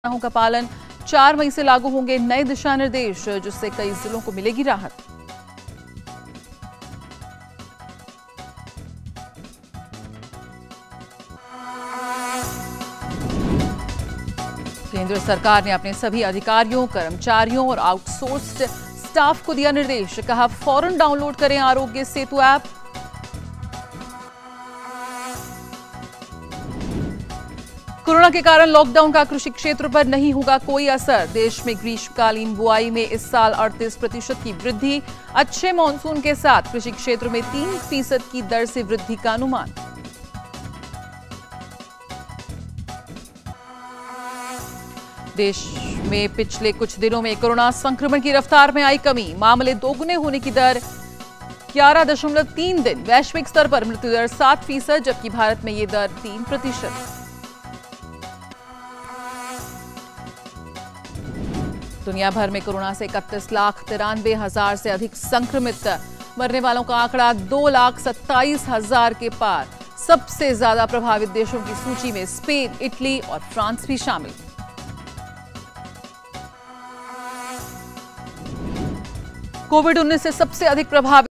का पालन 4 मई से लागू होंगे नए दिशा निर्देश, जिससे कई जिलों को मिलेगी राहत। केंद्र सरकार ने अपने सभी अधिकारियों, कर्मचारियों और आउटसोर्स्ड स्टाफ को दिया निर्देश, कहा फौरन डाउनलोड करें आरोग्य सेतु ऐप। कोरोना के कारण लॉकडाउन का कृषि क्षेत्र पर नहीं होगा कोई असर। देश में ग्रीष्मकालीन बुआई में इस साल 38% की वृद्धि। अच्छे मॉनसून के साथ कृषि क्षेत्र में 3% की दर से वृद्धि का अनुमान। देश में पिछले कुछ दिनों में कोरोना संक्रमण की रफ्तार में आई कमी। मामले दोगुने होने की दर 11.3 दिन। वैश्विक स्तर पर मृत्यु दर 7%, जबकि भारत में ये दर 3%। दुनिया भर में कोरोना से 31,93,000 से अधिक संक्रमित। मरने वालों का आंकड़ा 2,27,000 के पार। सबसे ज्यादा प्रभावित देशों की सूची में स्पेन, इटली और फ्रांस भी शामिल। कोविड-19 से सबसे अधिक प्रभावित